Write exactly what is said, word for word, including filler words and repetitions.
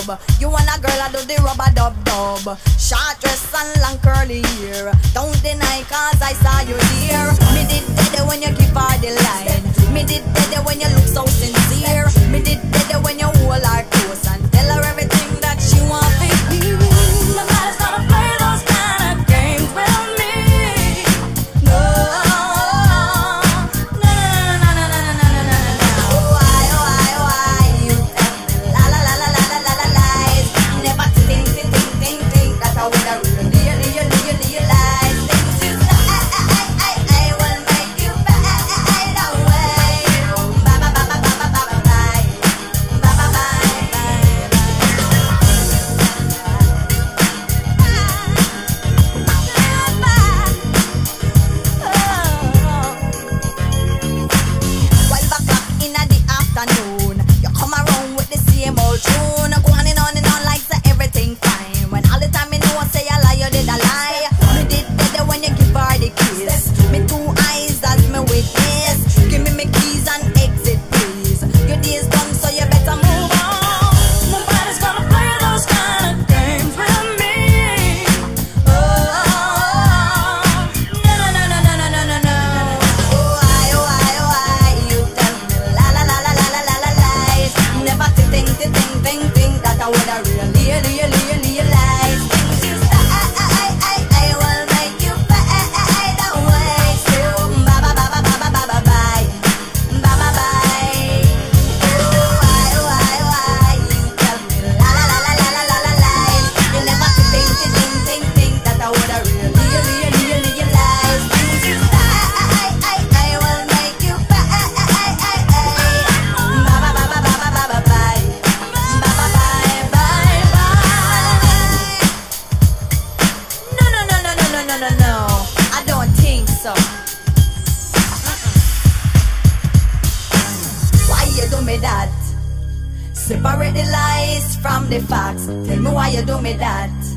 dub. You want a girl, I do the rubber dub dub. Short dress and long curly hair. Don't deny cause I saw you there. Me did dead when you give her the line. Me did dead when you look so sincere. Me did dead when you hold her close and tell her everything that she want to hear. Nobody's gonna play those kind of games with me. No, no, no, no, no, no, no, no, no, no. Why, why, why you tell me la la la la la la la la lies? Never think, think, think, think, think that I would have really, really, really, really lies. Things you say, I, I, I, I will make you fade away. Bye, bye, bye, bye, bye, bye, bye, bye. Bye, bye, bye, bye, bye. Twelve o'clock in the afternoon, you come around with the same old tune. Go on and on and on like say everything fine. When all the time me know say a lie, you did a lie. Me did better when you give her the kiss. Me two eyes as me witness. Give me me keys and exit please. Your day's done so you better move on. Nobody's gonna play those kind of games with me. Oh, no, no, no, no, no, no, no, no. Why, why, why you tell me la la la la la la la la lies? Never think, think, think, think, think that I would have really, really, really realized. Things you say, I, I, I, I will make you fade away. So, bye, bye, bye, bye, bye, bye, bye, bye, bye, bye, bye. Why, why, why you tell me la la la la la la la la lies? You never think, think, think, think, think that I would have really, really, really realized. Things you say, I, I, I, I will make you fade away. Bye, bye, bye, bye, bye, bye, bye, bye, bye, bye, bye, bye. No, no, no, no, no, no, no, no, no. I don't think so. Why you do me that? Separate the lies from the facts. Tell me why you do me that.